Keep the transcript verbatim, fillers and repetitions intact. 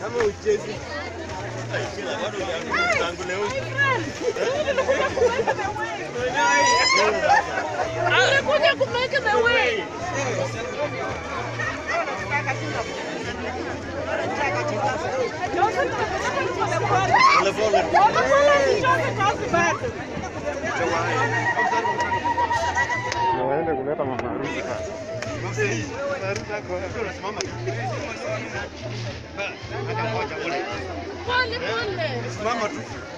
Kama uchezi. Kila bado tangu leo. Anakuja kumake the way. Naenda kuleta mama harusi sasa. Pole pole. Simama tu.